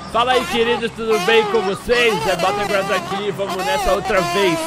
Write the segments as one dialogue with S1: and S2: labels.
S1: Fala aí, queridos, tudo bem com vocês? É Battlegrounds aqui, vamos nessa outra vez.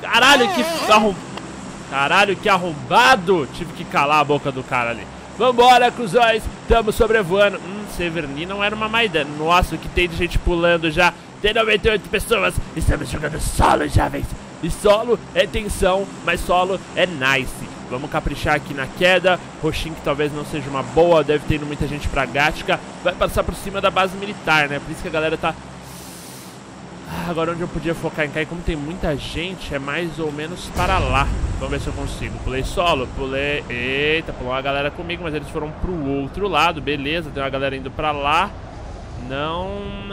S1: Caralho, que arrombado. Tive que calar a boca do cara ali. Vambora, cuzões, tamo sobrevoando. Severny não era uma má ideia. Nossa, o que tem de gente pulando já. Tem 98 pessoas, estamos jogando solo, jovens. E solo é tensão, mas solo é nice. Vamos caprichar aqui na queda. Roxinho, que talvez não seja uma boa, deve ter indo muita gente pra Gatka. Vai passar por cima da base militar, né? Por isso que a galera tá... agora onde eu podia focar em cair, como tem muita gente, é mais ou menos para lá. Vamos ver se eu consigo. Pulei solo, pulei... Eita, pulou uma galera comigo, mas eles foram pro outro lado. Beleza, tem uma galera indo pra lá. Não...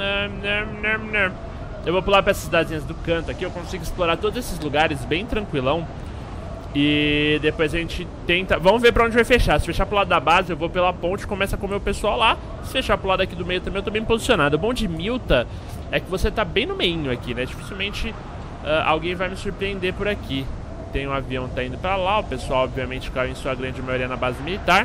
S1: Eu vou pular pra essas cidadezinhas do canto aqui. Eu consigo explorar todos esses lugares bem tranquilão. E depois a gente tenta... Vamos ver pra onde vai fechar. Se fechar pro lado da base, eu vou pela ponte, começa a comer o pessoal lá. Se fechar pro lado aqui do meio também, eu tô bem posicionado. O bom de Milta é que você tá bem no meinho aqui, né? Dificilmente alguém vai me surpreender por aqui. Tem um avião que tá indo pra lá. O pessoal, obviamente, caiu em sua grande maioria na base militar.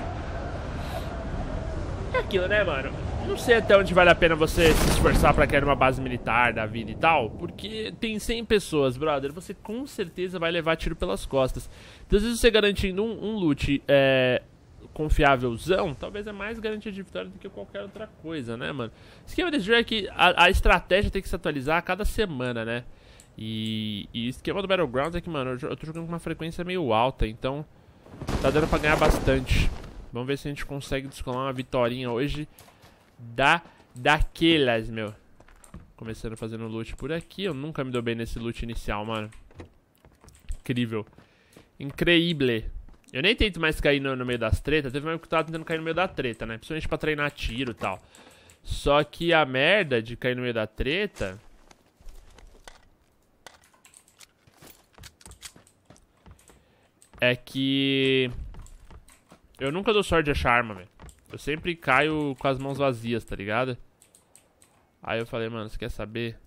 S1: É aquilo, né, mano? Não sei até onde vale a pena você se esforçar pra cair numa base militar da vida e tal, porque tem 100 pessoas, brother. Você com certeza vai levar tiro pelas costas. Então, às vezes você garantindo um loot confiávelzão, talvez é mais garantia de vitória do que qualquer outra coisa, né, mano? O esquema desse jogo é que a estratégia tem que se atualizar a cada semana, né? E o esquema do Battlegrounds é que, mano, eu tô jogando com uma frequência meio alta, então tá dando pra ganhar bastante. Vamos ver se a gente consegue descolar uma vitorinha hoje daquelas, meu. Começando fazendo loot por aqui. Eu nunca me dou bem nesse loot inicial, mano. Incrível. Increíble. Eu nem tento mais cair no meio das tretas. Teve uma época que eu tava tentando cair no meio da treta, né? Principalmente pra treinar tiro e tal. Só que a merda de cair no meio da treta é que eu nunca dou sorte de achar arma, velho. Eu sempre caio com as mãos vazias, tá ligado? Aí eu falei, mano, você quer saber?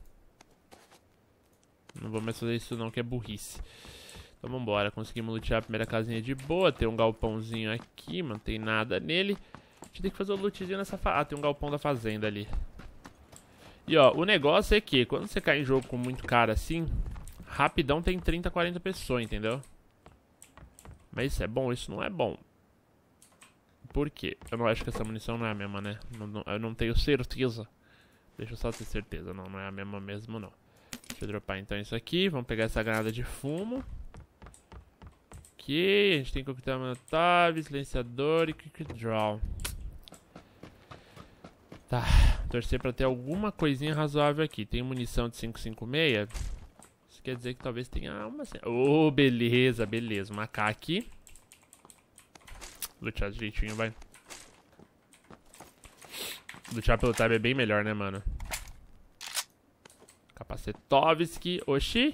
S1: Não vou mais fazer isso não, que é burrice. Então vambora, conseguimos lutear a primeira casinha de boa. Tem um galpãozinho aqui, não tem nada nele. A gente tem que fazer o lootzinho nessa fazenda. Ah, tem um galpão da fazenda ali. E ó, o negócio é que quando você cai em jogo com muito cara assim, rapidão tem 30, 40 pessoas, entendeu? Mas isso é bom? Isso não é bom. Por quê? Eu não acho que essa munição não é a mesma, né? Eu não tenho certeza. Deixa eu só ter certeza. Não é a mesma mesmo, não. Deixa eu dropar então isso aqui. Vamos pegar essa granada de fumo. Ok. A gente tem coquetel molotov, silenciador e quick draw. Tá. Torcer pra ter alguma coisinha razoável aqui. Tem munição de 5.56. Isso quer dizer que talvez tenha uma... Oh, beleza, beleza. Uma AK aqui. Lutear direitinho, vai. Lutear pelo tab é bem melhor, né, mano? Capacetovski. Oxi.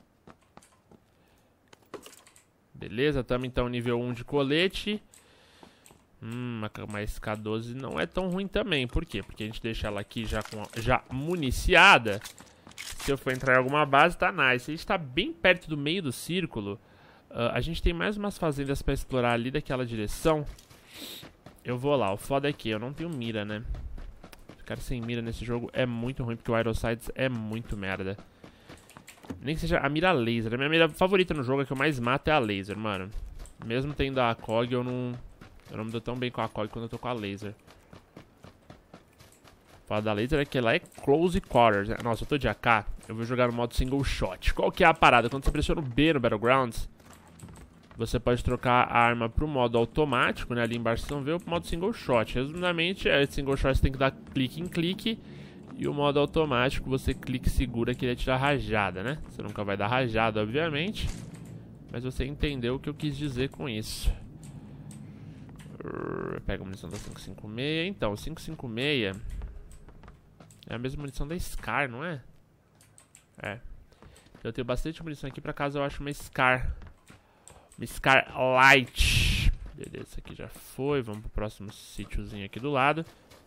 S1: Beleza, tamo então nível 1 de colete. Uma K12 não é tão ruim também. Por quê? Porque a gente deixa ela aqui já municiada. Se eu for entrar em alguma base, tá nice. A gente tá bem perto do meio do círculo. A gente tem mais umas fazendas pra explorar ali daquela direção. Eu vou lá. O foda é que eu não tenho mira, né? Ficar sem mira nesse jogo é muito ruim, porque o Aerosides é muito merda. Nem que seja a mira laser. A minha mira favorita no jogo, é que eu mais mato, é a laser, mano. Mesmo tendo a ACOG, eu não me dou tão bem com a ACOG quando eu tô com a laser. O foda da laser é que ela é close quarters. Nossa, eu tô de AK, eu vou jogar no modo single shot. Qual que é a parada? Quando você pressiona o B no Battlegrounds, você pode trocar a arma pro modo automático, né? Ali embaixo vocês vão ver o modo single shot. Resumidamente, single shot você tem que dar clique em clique. E o modo automático, você clica e segura que ele atira rajada, né? Você nunca vai dar rajada, obviamente. Mas você entendeu o que eu quis dizer com isso. Pega a munição da 5.56. Então, 5.56 é a mesma munição da Scar, não é? É. Eu tenho bastante munição aqui pra caso eu ache uma Scar. Uma Scar Light. Beleza, isso aqui já foi. Vamos pro próximo sítiozinho aqui do lado.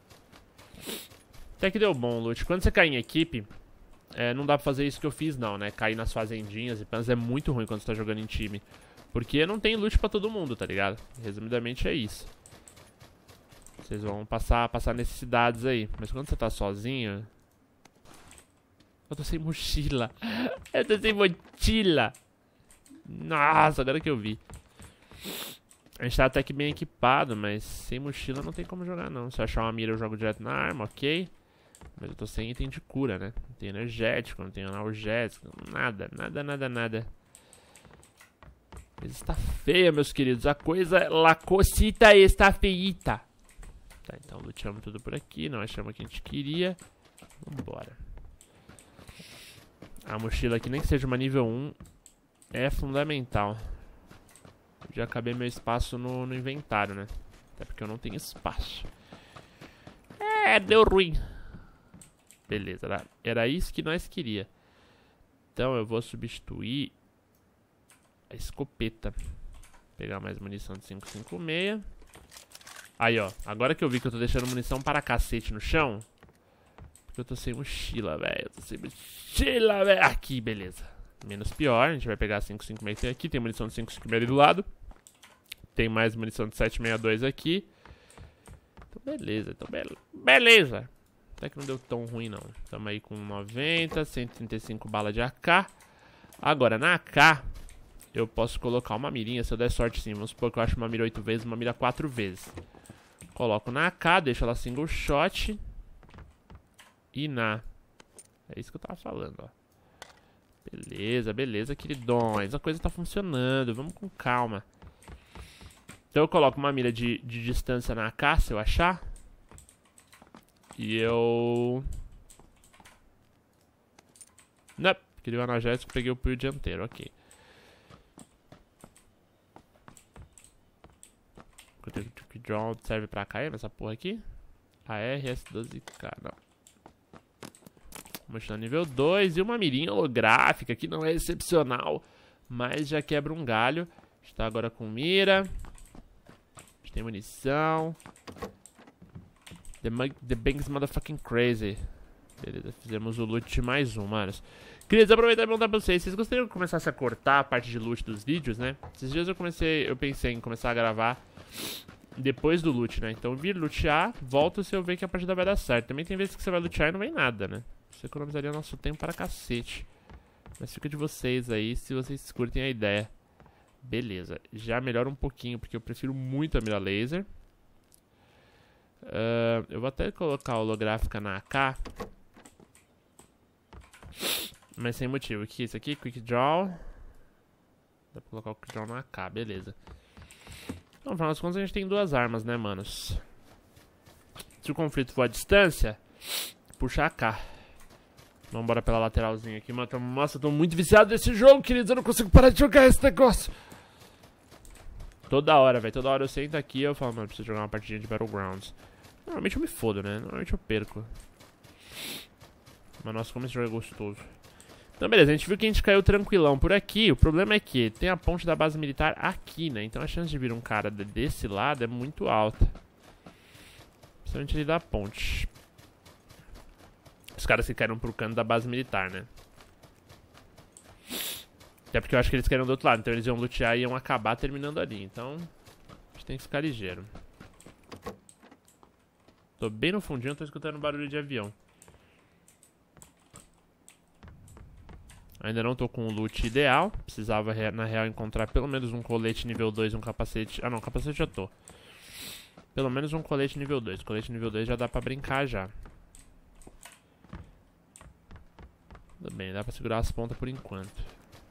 S1: Até que deu bom o loot. Quando você cai em equipe, não dá pra fazer isso que eu fiz não, né? Cair nas fazendinhas e pans é muito ruim quando você tá jogando em time. Porque não tem loot pra todo mundo, tá ligado? Resumidamente é isso. Vocês vão passar necessidades aí. Mas quando você tá sozinho, Eu tô sem mochila. Eu tô sem mochila. Nossa, agora que eu vi. A gente tá até que bem equipado, mas sem mochila não tem como jogar não. Se eu achar uma mira eu jogo direto na arma, ok. Mas eu tô sem item de cura, né? Não tem energético, não tem analgésico, nada, nada, nada, nada. Mas está feia, meus queridos. A coisa, la cosita está feita. Tá, então luteamos tudo por aqui. Não achamos o que a gente queria. Vambora. A mochila aqui, nem que seja uma nível 1, é fundamental. Eu já acabei meu espaço no inventário, né? Até porque eu não tenho espaço. É, deu ruim. Beleza, era isso que nós queria. Então eu vou substituir a escopeta. Pegar mais munição de 5,56. Aí, ó. Agora que eu vi que eu tô deixando munição para cacete no chão. Porque eu tô sem mochila, velho. Eu tô sem mochila, velho. Aqui, beleza. Menos pior. A gente vai pegar 5,56 aqui. Tem munição de 5,56 ali do lado. Tem mais munição de 7,62 aqui. Então, beleza. Então, beleza. Até que não deu tão ruim, não. Tamo aí com 90, 135 balas de AK. Agora, na AK, eu posso colocar uma mirinha, se eu der sorte sim. Vamos supor que eu acho uma mira 8 vezes, uma mira 4 vezes. Coloco na AK, deixo ela single shot. E na... É isso que eu tava falando, ó. Beleza, beleza, queridões. A coisa tá funcionando, vamos com calma. Então eu coloco uma mira de distância na AK, se eu achar. E eu... Não, queria o analgésico, peguei o punho dianteiro, ok. O drone serve pra cair nessa porra aqui? ARS-12K, não. Mochila nível 2 e uma mirinha holográfica, que não é excepcional, mas já quebra um galho. A gente tá agora com mira. A gente tem munição. The Banks Motherfucking Crazy. Beleza, fizemos o loot de mais um, manos. Queria aproveitar e perguntar pra vocês. Vocês gostariam que eu começasse a cortar a parte de loot dos vídeos, né? Esses dias eu pensei em começar a gravar depois do loot, né? Então vir lutear, volta se eu ver que a partida vai dar certo. Também tem vezes que você vai lutear e não vem nada, né? Isso economizaria nosso tempo para cacete. Mas fica de vocês aí, se vocês curtem a ideia. Beleza, já melhora um pouquinho, porque eu prefiro muito a mira laser. Eu vou até colocar a holográfica na AK. Mas sem motivo. O que é isso aqui? Quick Draw. Dá pra colocar o Quick Draw na AK, beleza. Então, no final das contas, a gente tem duas armas, né, manos? Se o conflito for à distância, puxa a AK. Vambora pela lateralzinha aqui, mano. Nossa, eu tô muito viciado nesse jogo, queridos. Eu não consigo parar de jogar esse negócio. Toda hora, velho. Toda hora eu sento aqui e eu falo, mano, preciso jogar uma partidinha de Battlegrounds. Normalmente eu me fodo, né? Normalmente eu perco. Mas nossa, como esse jogo é gostoso. Então, beleza. A gente viu que a gente caiu tranquilão por aqui. O problema é que tem a ponte da base militar aqui, né? Então a chance de vir um cara desse lado é muito alta. Principalmente ali da ponte. Os caras que caíram pro canto da base militar, né? Até porque eu acho que eles caíram do outro lado. Então eles iam lutear e iam acabar terminando ali. Então a gente tem que ficar ligeiro. Tô bem no fundinho, tô escutando barulho de avião. Ainda não tô com o loot ideal. Precisava, na real, encontrar pelo menos um colete nível 2 e um capacete... Ah, não, capacete já tô. Pelo menos um colete nível 2. Colete nível 2 já dá pra brincar já. Tudo bem, dá pra segurar as pontas por enquanto.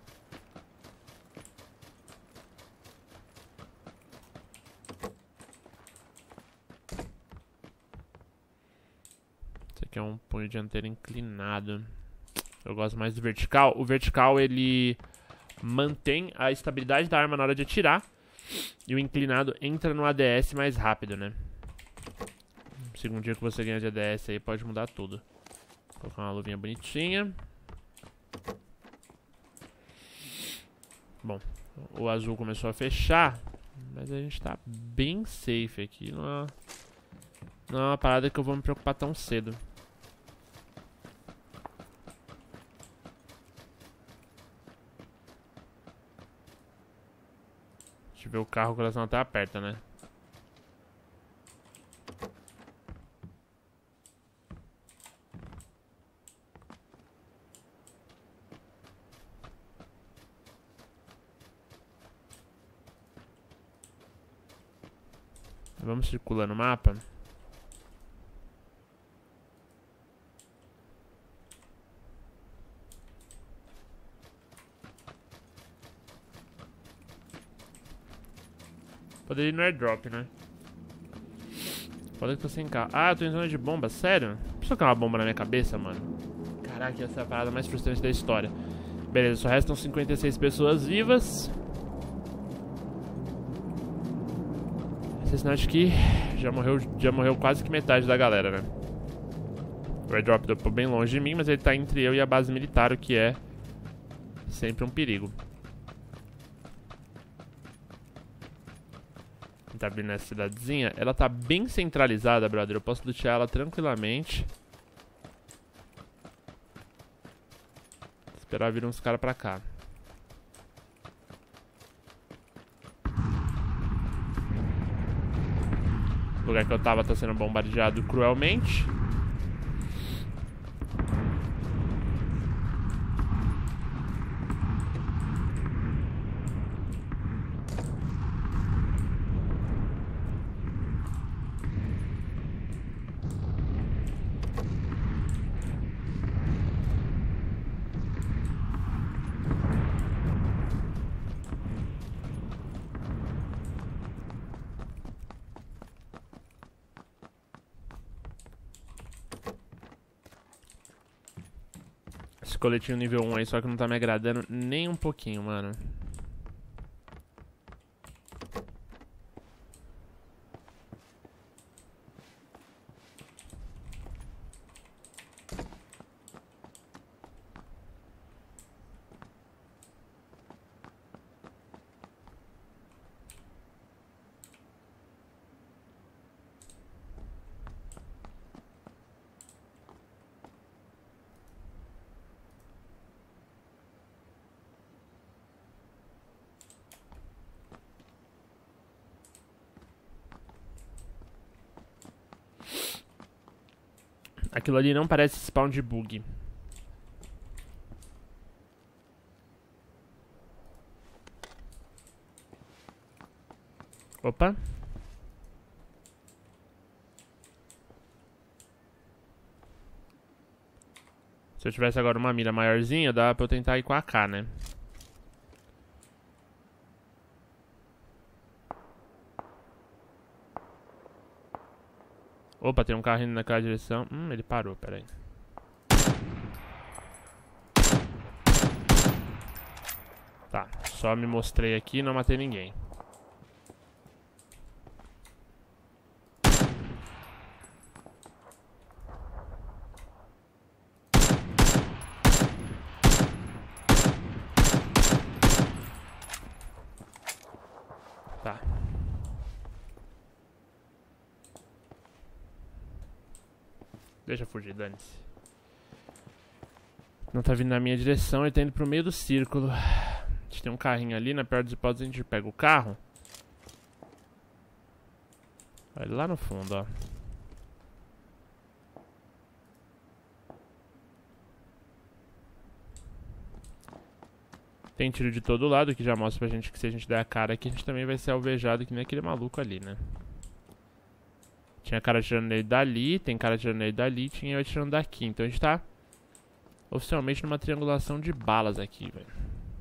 S1: Esse aqui é um punho dianteiro inclinado. Eu gosto mais do vertical. O vertical, ele mantém a estabilidade da arma na hora de atirar. E o inclinado entra no ADS mais rápido, né? O segundinho que você ganha de ADS aí pode mudar tudo. Vou colocar uma luvinha bonitinha. Bom, o azul começou a fechar. Mas a gente tá bem safe aqui. Não é uma parada que eu vou me preocupar tão cedo. Deixa eu ver o carro, o coração até aperta, né? Vamos circulando o mapa. Poderia ir no airdrop, né? Pode que tô sem carro. Ah, eu tô em zona de bomba, sério? Preciso colocar uma bomba na minha cabeça, mano. Caraca, essa é a parada mais frustrante da história. Beleza, só restam 56 pessoas vivas. Esse é sinal de que já morreu quase que metade da galera, né? O airdrop deu bem longe de mim, mas ele tá entre eu e a base militar, o que é sempre um perigo. Tá abrindo essa cidadezinha. Ela tá bem centralizada, brother. Eu posso lutear ela tranquilamente. Esperar vir uns caras pra cá. O lugar que eu tava tá sendo bombardeado cruelmente. Esse coletinho nível 1 aí, só que não tá me agradando nem um pouquinho, mano. Aquilo ali não parece spawn de bug. Opa. Se eu tivesse agora uma mira maiorzinha, dá pra eu tentar ir com a AK, né? Opa, tem um carro indo naquela direção. Ele parou, peraí. Tá, só me mostrei aqui e não matei ninguém. Tá. Deixa eu fugir, dane-se. Não tá vindo na minha direção, ele tá indo pro meio do círculo. A gente tem um carrinho ali, na pior das hipóteses a gente pega o carro. Olha lá no fundo, ó. Tem tiro de todo lado, que já mostra pra gente que se a gente der a cara aqui, a gente também vai ser alvejado que nem aquele maluco ali, né? Tinha cara atirando nele dali, tem cara atirando nele dali, tinha eu atirando daqui. Então a gente tá oficialmente numa triangulação de balas aqui, velho.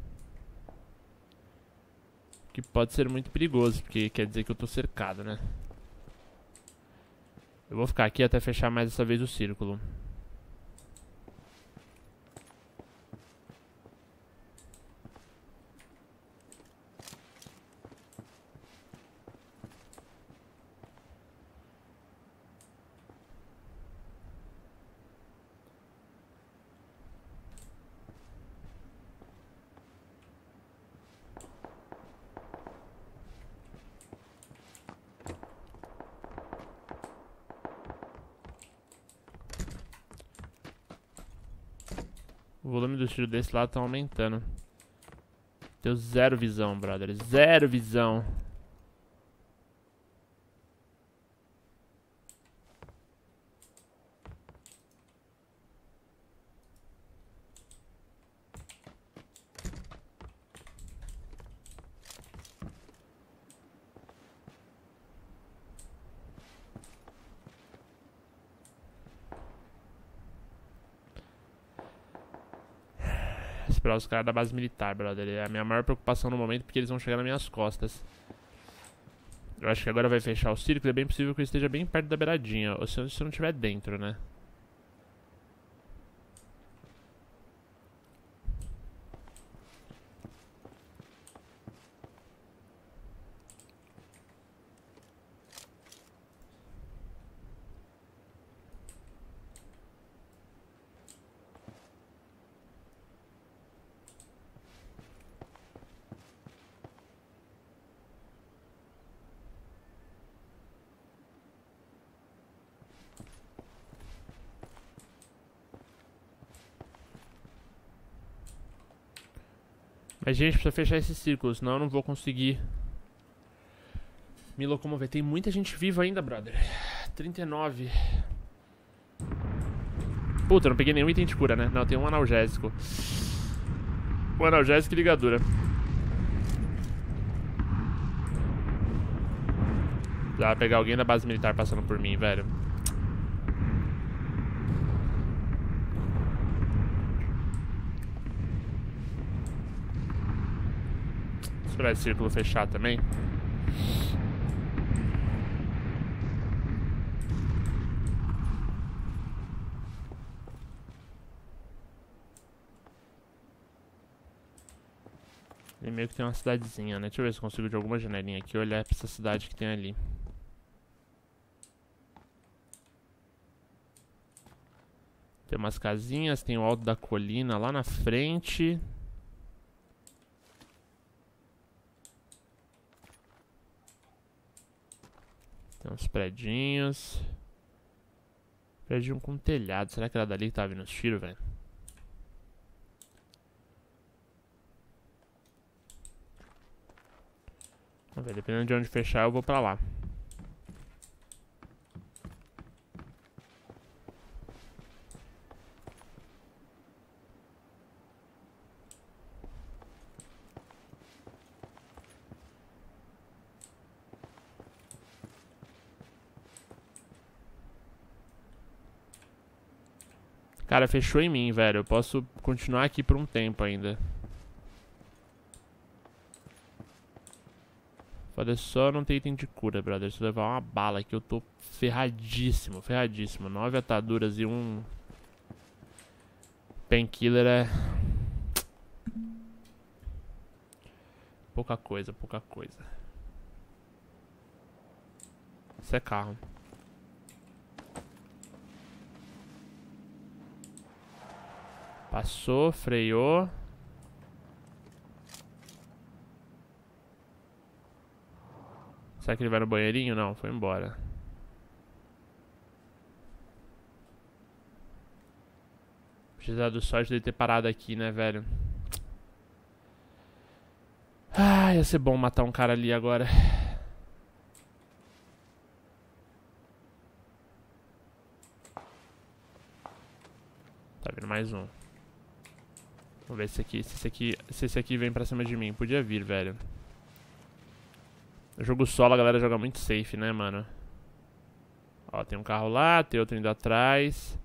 S1: Que pode ser muito perigoso, porque quer dizer que eu tô cercado, né? Eu vou ficar aqui até fechar mais essa vez o círculo. O volume do tiro desse lado tá aumentando. Deu zero visão, brother. Zero visão. Esperar os caras da base militar, brother. É a minha maior preocupação no momento, porque eles vão chegar nas minhas costas. Eu acho que agora vai fechar o círculo. É bem possível que eu esteja bem perto da beiradinha. Ou se eu não estiver dentro, né? Mas, gente, precisa fechar esse círculo, senão eu não vou conseguir me locomover. Tem muita gente viva ainda, brother. 39. Puta, eu não peguei nenhum item de cura, né? Não, tem um analgésico. Um analgésico e ligadura. Dá pra pegar alguém da base militar passando por mim, velho. Esperar esse círculo fechar também. E meio que tem uma cidadezinha, né? Deixa eu ver se eu consigo de alguma janelinha aqui olhar pra essa cidade que tem ali. Tem umas casinhas, tem o alto da colina lá na frente. Tem uns predinhos. Prédio com telhado. Será que era dali que tava vindo os tiros, velho? Vamos ver, dependendo de onde fechar, eu vou pra lá. Cara, fechou em mim, velho. Eu posso continuar aqui por um tempo ainda. Foda só não ter item de cura, brother. Se eu levar uma bala aqui, eu tô ferradíssimo, ferradíssimo. 9 ataduras e um painkiller é... pouca coisa, pouca coisa. Isso é carro. Passou, freou. Será que ele vai no banheirinho? Não, foi embora. Precisar do sorte dele ter parado aqui, né, velho? Ah, ia ser bom matar um cara ali agora. Tá vindo mais um. Vamos ver se esse aqui vem pra cima de mim. Podia vir, velho. No jogo solo a galera joga muito safe, né, mano? Ó, tem um carro lá, tem outro indo atrás.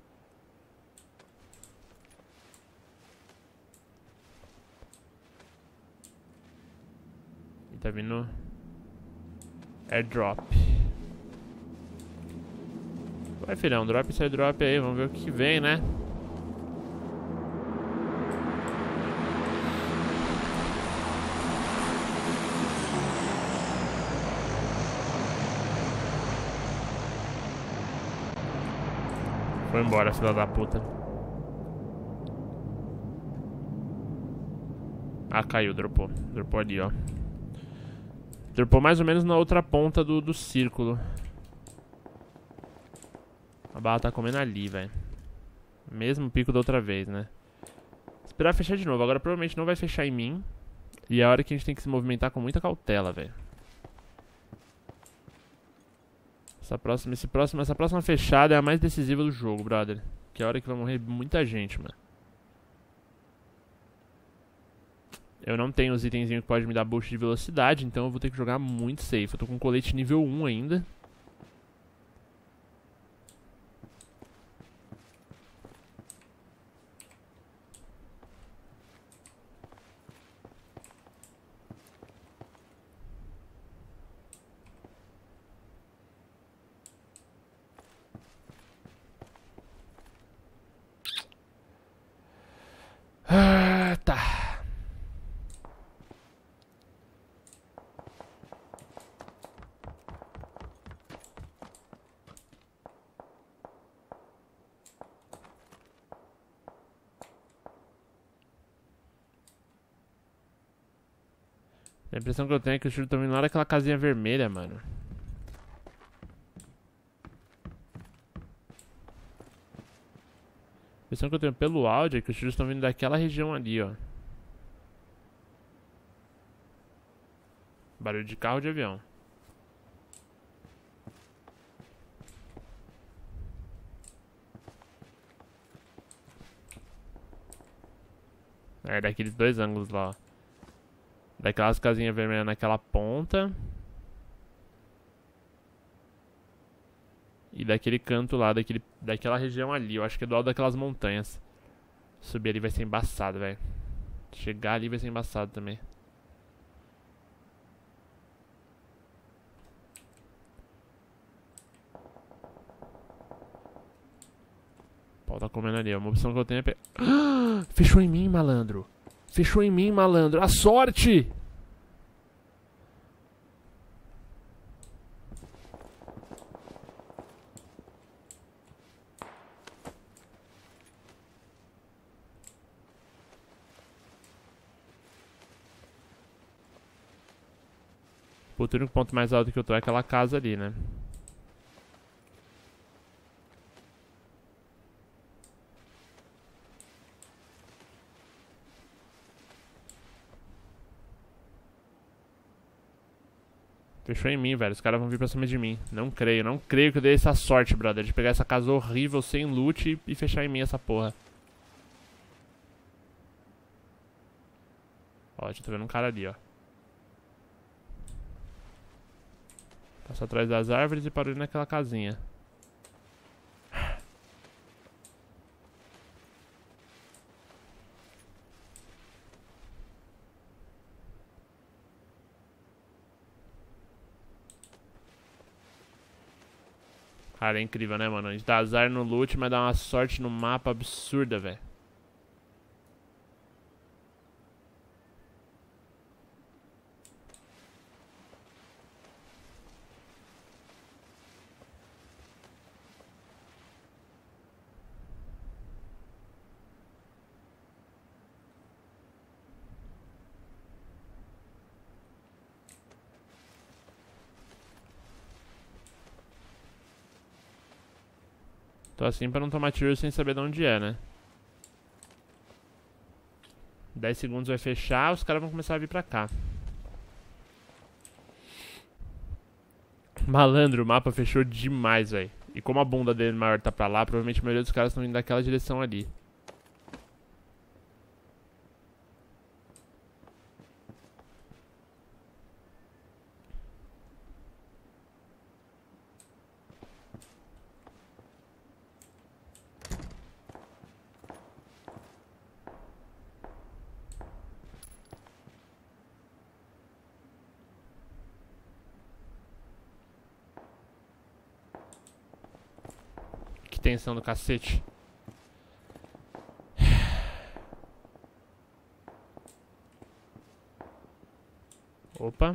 S1: E tá vindo airdrop. Vai, filhão, drop esse airdrop aí, vamos ver o que vem, né? Foi embora, filha da puta. Ah, caiu, dropou. Dropou ali, ó. Dropou mais ou menos na outra ponta do círculo. A bala tá comendo ali, velho. Mesmo pico da outra vez, né? Esperar fechar de novo. Agora provavelmente não vai fechar em mim. E é a hora que a gente tem que se movimentar com muita cautela, velho. Essa próxima fechada é a mais decisiva do jogo, brother. Que é a hora que vai morrer muita gente, mano. Eu não tenho os itenzinhos que podem me dar boost de velocidade, então eu vou ter que jogar muito safe. Eu tô com colete nível 1 ainda. A impressão que eu tenho é que os tiros estão vindo lá daquela casinha vermelha, mano. A impressão que eu tenho pelo áudio é que os tiros estão vindo daquela região ali, ó. Barulho de carro ou de avião. É daqueles dois ângulos lá, ó. Daquelas casinhas vermelhas naquela ponta. E daquele canto lá, daquela região ali. Eu acho que é do lado daquelas montanhas. Subir ali vai ser embaçado, velho. Chegar ali vai ser embaçado também. O pau tá comendo ali. Uma opção que eu tenho é... Fechou em mim, malandro. Fechou em mim, malandro. A sorte! Puta, o único ponto mais alto que eu tô é aquela casa ali, né? Fechou em mim, velho. Os caras vão vir pra cima de mim. Não creio, não creio que eu dei essa sorte, brother. De pegar essa casa horrível, sem loot e fechar em mim essa porra. Ó, já tô vendo um cara ali, ó. Passou atrás das árvores e parou ali naquela casinha. Cara, é incrível, né, mano? A gente dá azar no loot, mas dá uma sorte no mapa absurda, velho. Tô assim pra não tomar tiro sem saber de onde é, né? 10 segundos vai fechar, os caras vão começar a vir pra cá. Malandro, o mapa fechou demais, velho. E como a bunda dele maior tá pra lá, provavelmente a maioria dos caras estão indo daquela direção ali. Que tensão do cacete. Opa.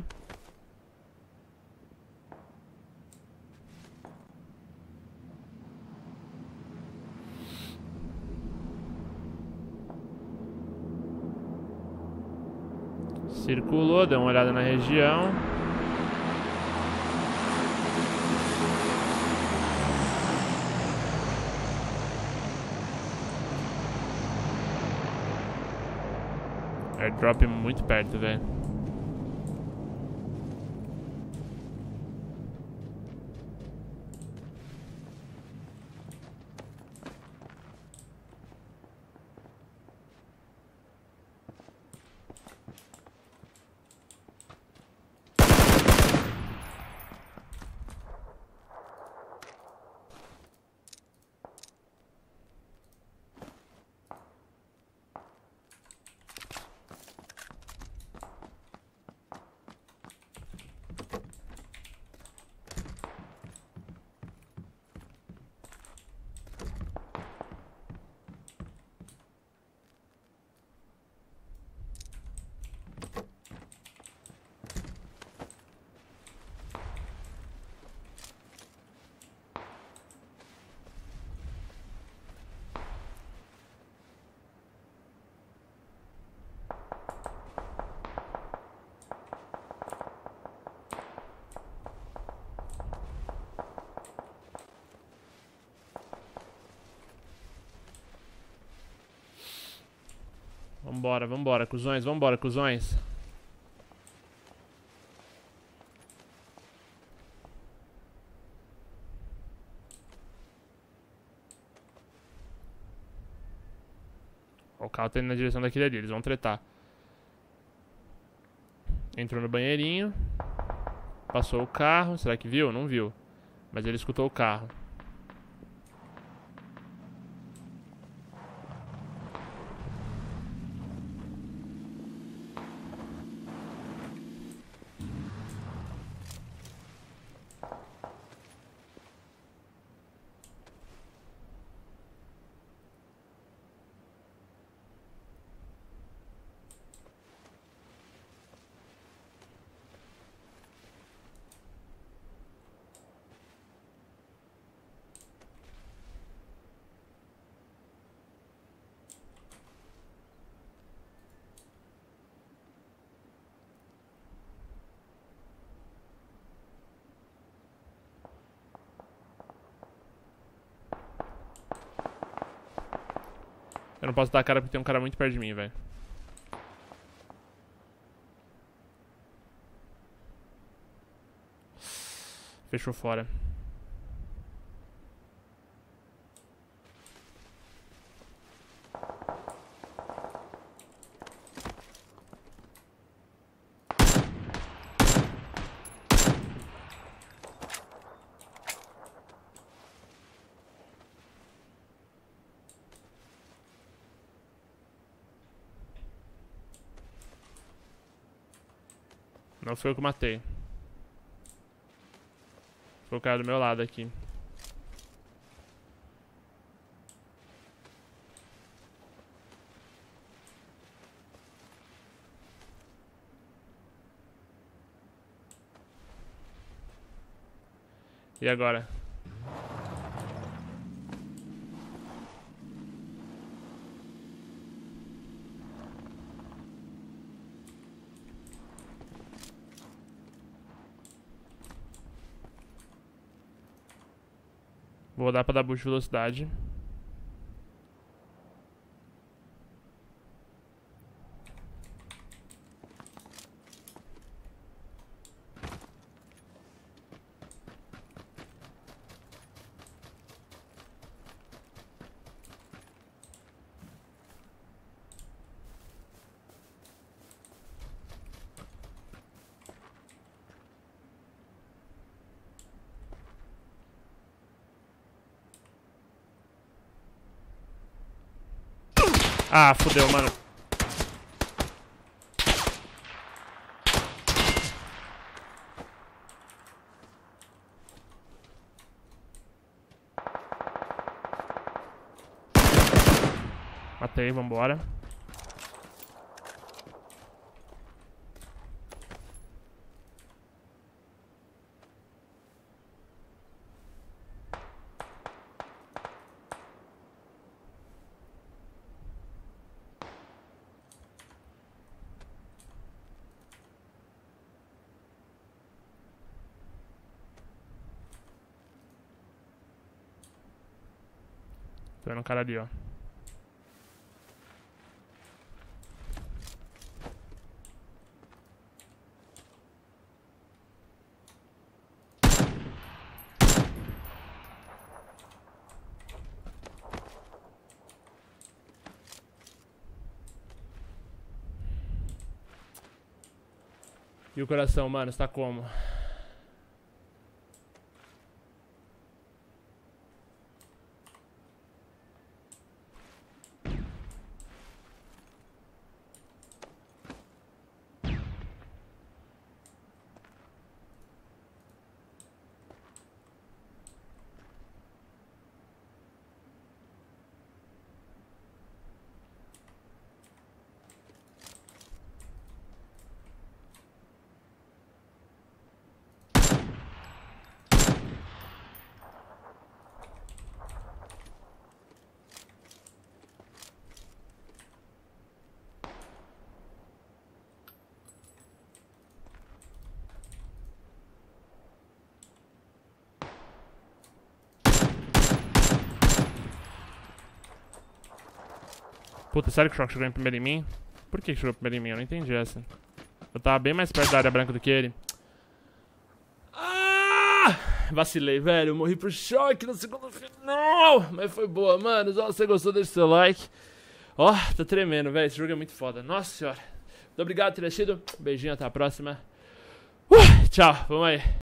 S1: Circulou, deu uma olhada na região. Airdrop muito perto, velho. Vambora, vambora, cuzões, vambora, cuzões. O carro tá indo na direção daquele ali, eles vão tretar. Entrou no banheirinho. Passou o carro, será que viu? Não viu. Mas ele escutou o carro. Eu não posso dar a cara porque tem um cara muito perto de mim, velho. Fechou fora. Não foi eu que matei. Foi o cara do meu lado aqui. E agora? Vou dar pra dar boost de velocidade. Ah, fudeu, mano. Matei, vambora. Tô vendo um cara ali, ó. E o coração, mano, está como? Puta, sério que o Choque chegou em primeiro em mim? Por que chegou primeiro em mim? Eu não entendi essa. Eu tava bem mais perto da área branca do que ele. Ah! Vacilei, velho. Eu morri pro Choque no segundo final. Mas foi boa, mano. Se você gostou, deixa o seu like. Ó, tá tremendo, velho. Esse jogo é muito foda. Nossa senhora. Muito obrigado por ter assistido. Beijinho, até a próxima. Tchau, vamos aí.